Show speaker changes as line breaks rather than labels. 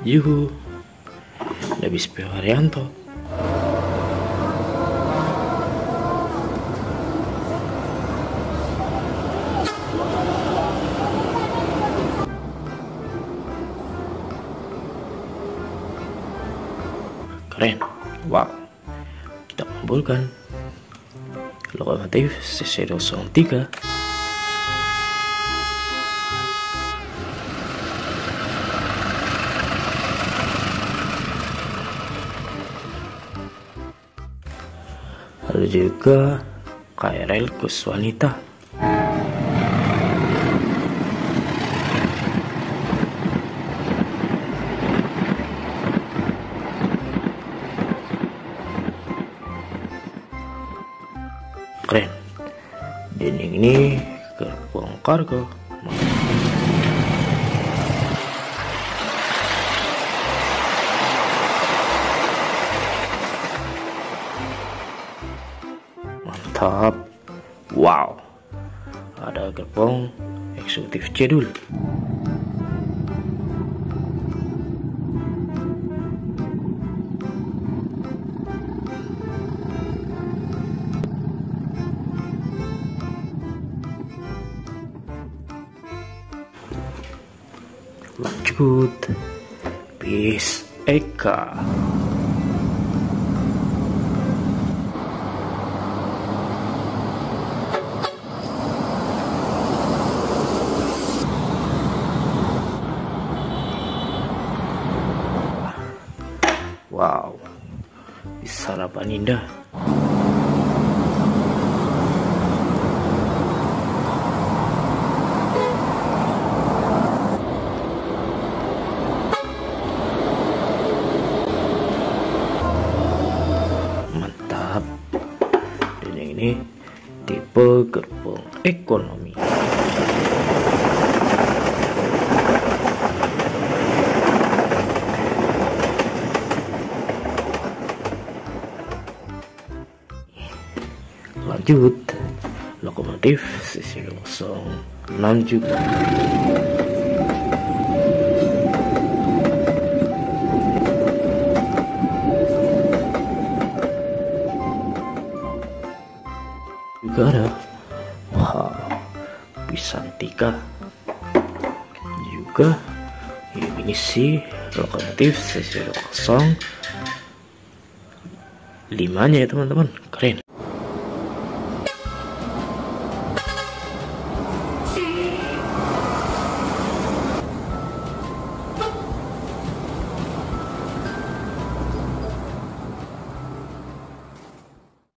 Yuhu, Dabis P. Haryanto. Keren, wow. Kita kumpulkan lokomotif CC03. Lalu juga KRL Kuswanita. Keren. Dinding ini gerbong kargo. Mantap. Wow. Ada gerbong eksekutif cedul. Lanjut, bis Eka. Wow, bis Harapan Indah. Dan yang ini tipe gerbong ekonomi. Lanjut, lokomotif CC06 juga. Juga ada, wow, Bisantika. Juga ini sih lokomotif CC05 nya ya teman-teman, keren.